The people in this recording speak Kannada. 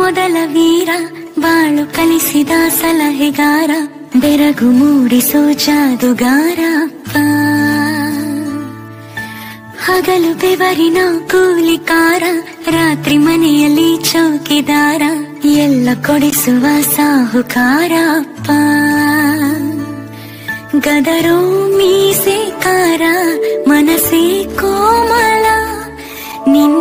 ಮೊದಲ ವೀರ, ಬಾಳು ಕಲಿಸಿದ ಸಲಹೆಗಾರ, ಬೆರಗು ಮೂಡಿಸೋ ಜಾದುಗಾರ ಅಪ್ಪ. ಹಗಲು ಬೆವರಿನ ಕೂಲಿಕಾರ, ರಾತ್ರಿ ಮನೆಯಲ್ಲಿ ಚೌಕಿದಾರ, ಎಲ್ಲ ಕೊಡಿಸುವ ಸಾಹುಕಾರ ಅಪ್ಪ. ಗದರೋ ಮೀಸೆಕಾರ, ಮನಸ್ಸೇ ಕೋಮಲ, ನಿನ್ನ